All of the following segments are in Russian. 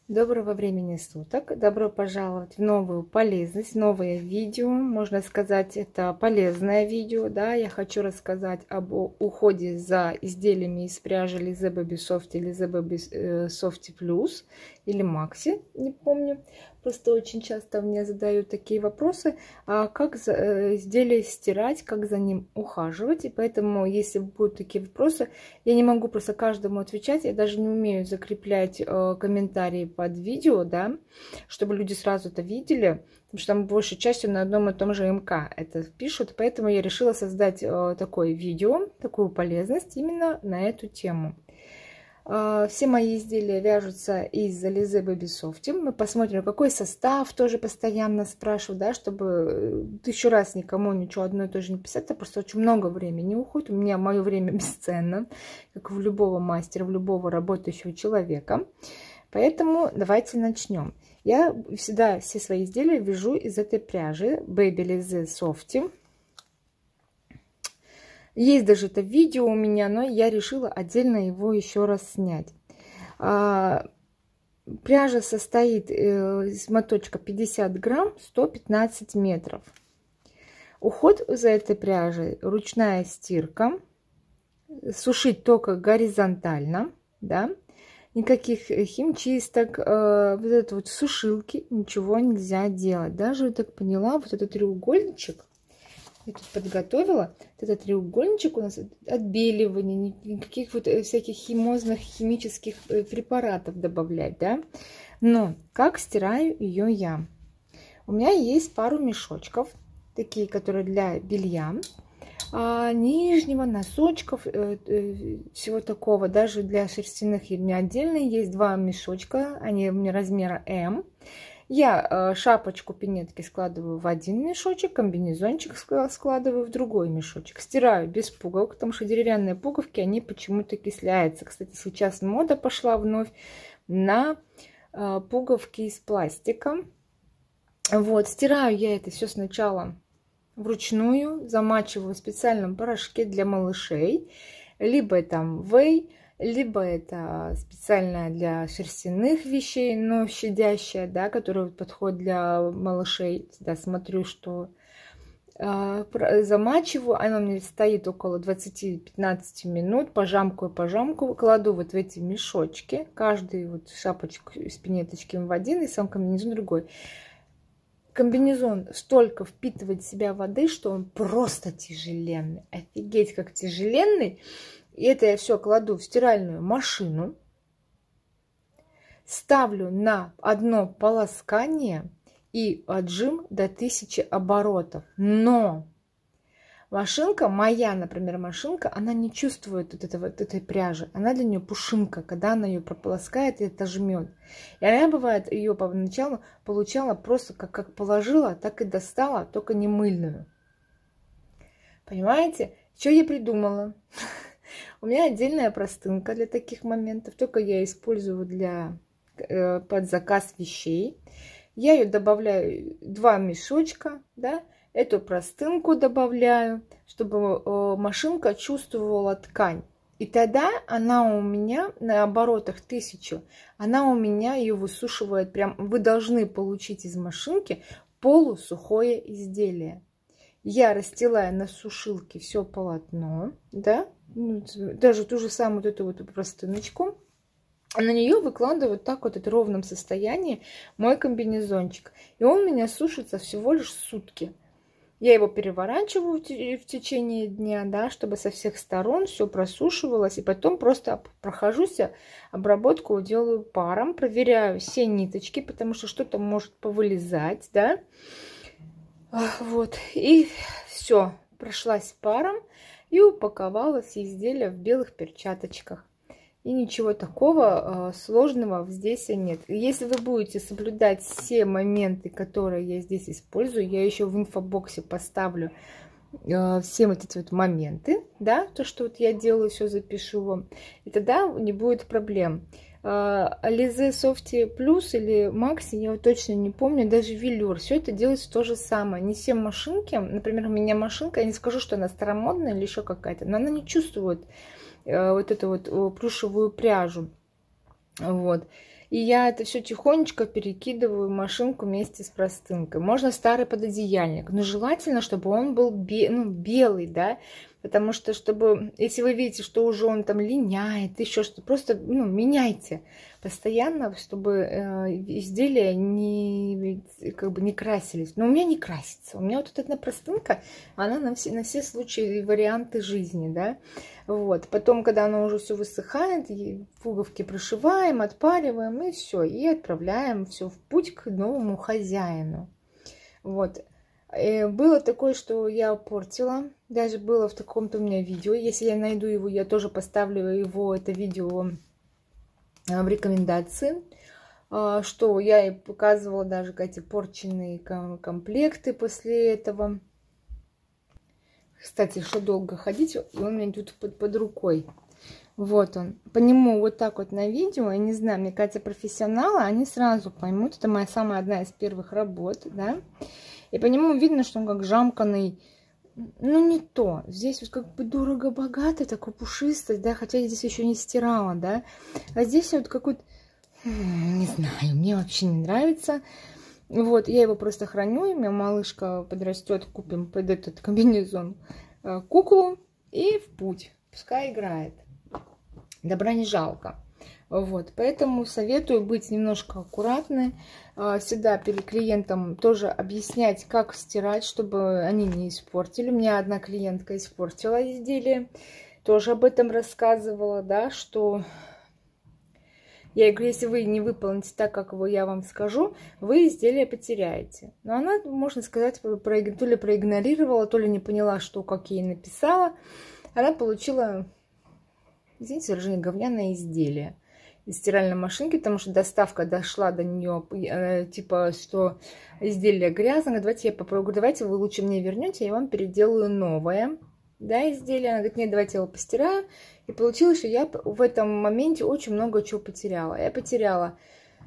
Доброго времени суток! Добро пожаловать в новую полезность, новое видео. Можно сказать, это полезное видео. Да? Я хочу рассказать об уходе за изделиями из пряжи Lise Baby Soft или Lise Baby Soft Plus или Maxi, не помню. Просто очень часто мне задают такие вопросы, как изделие стирать, как за ним ухаживать. И поэтому, если будут такие вопросы, я не могу просто каждому отвечать. Я даже не умею закреплять комментарии под видео, да, чтобы люди сразу это видели. Потому что там большей частью на одном и том же МК это пишут. Поэтому я решила создать такое видео, такую полезность именно на эту тему. Все мои изделия вяжутся из Lise Baby Soft. Мы посмотрим, какой состав, тоже постоянно спрашиваю, да, чтобы 1000 раз никому ничего одно и то же не писать. Это просто очень много времени уходит. У меня мое время бесценно, как у любого мастера, у любого работающего человека. Поэтому давайте начнем. Я всегда все свои изделия вяжу из этой пряжи Baby Lise Soft. Есть даже это видео у меня, но я решила отдельно его еще раз снять. Пряжа состоит из моточка 50 грамм, 115 метров. Уход за этой пряжей: ручная стирка, сушить только горизонтально, да, никаких химчисток, вот это вот сушилки, ничего нельзя делать. Даже, я так поняла, вот этот треугольничек, я тут подготовила, этот треугольничек у нас отбеливание, никаких вот всяких химозных химических препаратов добавлять, да. Но как стираю ее я? У меня есть пару мешочков, такие, которые для белья, нижнего, носочков, всего такого, даже для шерстяных. И у меня отдельно есть 2 мешочка, они у меня размера М. Я шапочку пинетки складываю в один мешочек, комбинезончик складываю в другой мешочек. Стираю без пуговок, потому что деревянные пуговки, они почему-то окисляются. Кстати, сейчас мода пошла вновь на пуговки из пластика. Вот, стираю я это все сначала вручную, замачиваю в специальном порошке для малышей. Либо там вей, либо это специальная для шерстяных вещей, но щадящая, да, которая подходит для малышей. Всегда смотрю, что замачиваю. Она у меня стоит около 20-15 минут. Пожамкаю, кладу вот в эти мешочки. Каждый вот шапочку с пинеточки в один и сам комбинезон другой. Комбинезон столько впитывает в себя воды, что он просто тяжеленный. Офигеть, как тяжеленный. И это я все кладу в стиральную машину, ставлю на одно полоскание и отжим до 1000 оборотов. Но машинка, моя, например, машинка, она не чувствует вот этой пряжи. Она для нее пушинка, когда она ее прополоскает и отожмет. И она, бывает, ее поначалу получала просто как положила, так и достала, только не мыльную. Понимаете? Что я придумала? У меня отдельная простынка для таких моментов. Только я использую под заказ вещей. Я ее добавляю 2 мешочка, да, эту простынку добавляю, чтобы машинка чувствовала ткань. И тогда она у меня на оборотах 1000, она у меня ее высушивает прям. Вы должны получить из машинки полусухое изделие. Я расстилаю на сушилке все полотно, да, даже ту же самую вот эту вот простыночку. На нее выкладываю вот так вот в ровном состоянии мой комбинезончик. И он у меня сушится всего лишь сутки. Я его переворачиваю в течение дня, да, чтобы со всех сторон все просушивалось. И потом просто прохожусь, обработку делаю паром, проверяю все ниточки, потому что что-то может повылезать, да. Вот, и все, прошлась паром и упаковалась изделие в белых перчаточках. И ничего такого сложного здесь нет. Если вы будете соблюдать все моменты, которые я здесь использую, я еще в инфобоксе поставлю все вот эти вот моменты, да, то, что вот я делаю, все запишу вам, и тогда не будет проблем. Lise Soft Plus или Maxi, я точно не помню, даже велюр, все это делается то же самое. Не все машинки, например, у меня машинка, я не скажу, что она старомодная или еще какая-то, но она не чувствует вот эту вот плюшевую пряжу. Вот. И я это все тихонечко перекидываю в машинку вместе с простынкой. Можно старый пододеяльник, но желательно, чтобы он был белый, да, потому что, чтобы, если вы видите, что уже он там линяет, еще что-то, просто меняйте постоянно, чтобы изделия не красились. Но у меня не красится. У меня вот эта простынка, она на все случаи и варианты жизни, да. Вот. Потом, когда оно уже все высыхает, пуговки прошиваем, отпариваем и все. И отправляем все в путь к новому хозяину. Вот. Было такое, что я портила. Даже было в таком-то у меня видео. Если я найду его, я тоже поставлю его, это видео, в рекомендации. Что я и показывала даже эти порченные комплекты после этого. Кстати, что долго ходить, и он у меня тут под рукой. Вот он. По нему вот так вот на видео, я не знаю, мне кажется, профессионалы, они сразу поймут. Это моя самая одна из первых работ, да. И по нему видно, что он как жамканный. Ну, не то. Здесь вот как бы дорого-богато, такой пушистый, да, хотя я здесь еще не стирала, да. А здесь вот какой-то, не знаю, мне вообще не нравится. Вот, я его просто храню, и у меня малышка подрастет, купим под этот комбинезон куклу и в путь. Пускай играет. Добра не жалко. Вот, поэтому советую быть немножко аккуратной. Всегда перед клиентом тоже объяснять, как стирать, чтобы они не испортили. У меня одна клиентка испортила изделие. Тоже об этом рассказывала, да, что... Я говорю, если вы не выполните так, как я вам скажу, вы изделие потеряете. Но она, можно сказать, то ли проигнорировала, то ли не поняла, что, как я ей написала. Она получила, извините, выражение, говняное изделие из стиральной машинки, потому что доставка дошла до нее, типа, что изделие грязное. Давайте я попробую, давайте вы лучше мне вернете, я вам переделаю новое. Да, изделие. Она говорит, нет, давайте я его постираю. И получилось, что я в этом моменте очень много чего потеряла. Я потеряла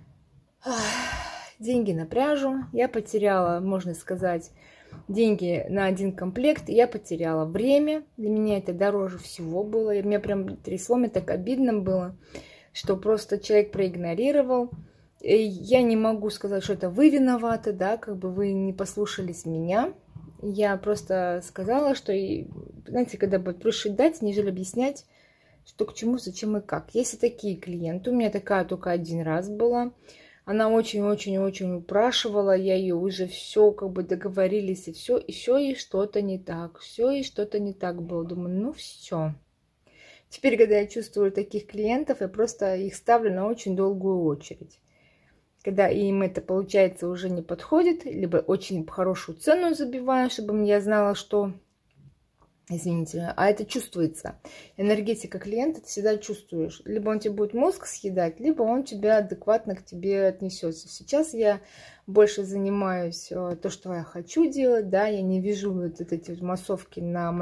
деньги на пряжу, я потеряла, можно сказать, деньги на один комплект, я потеряла время. Для меня это дороже всего было. И меня прям трясло, мне так обидно было, что просто человек проигнорировал. И я не могу сказать, что это вы виноваты, да, как бы вы не послушались меня. Я просто сказала, что, знаете, когда будет проще дать, нежели объяснять, что к чему, зачем и как. Если такие клиенты, у меня такая только один раз была, она очень-очень-очень упрашивала, я ее уже все, как бы договорились, и все, и что-то не так, все, и что-то не так было. Думаю, ну все. Теперь, когда я чувствую таких клиентов, я просто их ставлю на очень долгую очередь. Когда им это, получается, уже не подходит, либо очень хорошую цену забиваю, чтобы я знала, что... Извините, а это чувствуется. Энергетика клиента ты всегда чувствуешь. Либо он тебе будет мозг съедать, либо он тебя адекватно к тебе отнесется. Сейчас я больше занимаюсь то, что я хочу делать, да, я не вяжу вот эти массовки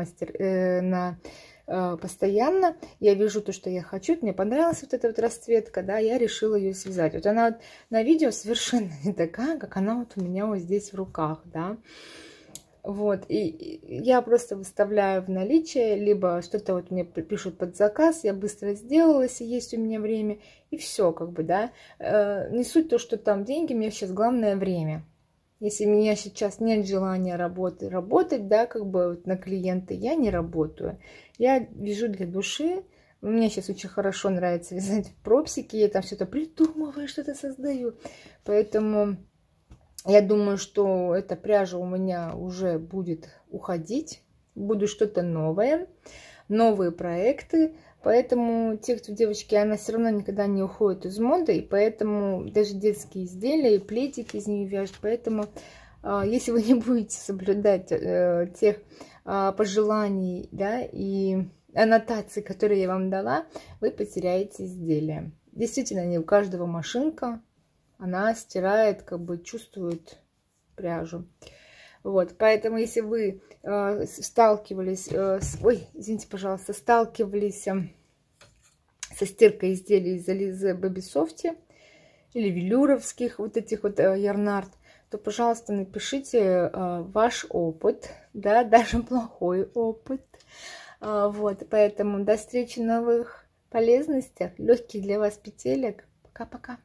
постоянно. Я вяжу то, что я хочу. Мне понравилась вот эта вот расцветка, да, я решила ее связать. Вот она на видео совершенно не такая, как она вот у меня вот здесь в руках, да. Вот, и я просто выставляю в наличие, либо что-то вот мне пишут под заказ, я быстро сделала, если есть у меня время, и все, как бы, да. Не суть то, что там деньги, мне сейчас главное время. Если у меня сейчас нет желания работать, да, как бы вот на клиента, я не работаю. Я вяжу для души. Мне сейчас очень хорошо нравится вязать пропсики, я там что-то придумываю, что-то создаю. Поэтому... Я думаю, что эта пряжа у меня уже будет уходить. Будет что-то новое, новые проекты. Поэтому те, кто, девочки, она все равно никогда не уходит из моды. И поэтому даже детские изделия и пледики из нее вяжут. Поэтому, если вы не будете соблюдать тех пожеланий, да, и аннотаций, которые я вам дала, вы потеряете изделие. Действительно, не у каждого машинка. Она стирает, как бы чувствует пряжу. Вот, поэтому если вы сталкивались сталкивались со стиркой изделий из Alize Baby Soft или велюровских вот этих вот ярнард, то, пожалуйста, напишите ваш опыт, да, даже плохой опыт. Вот, поэтому до встречи в новых полезностях, легких для вас петелек. Пока-пока.